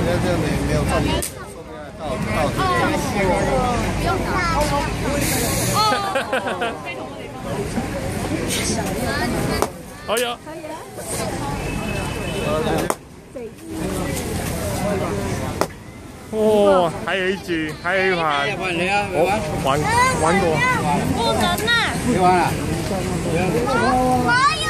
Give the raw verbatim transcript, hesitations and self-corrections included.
那这样没没有重点，到到这边。不用打。哦。 好呀。可以了。哦，还有一局，还有一盘。我玩玩过。 不能呐。 没玩了。 可以。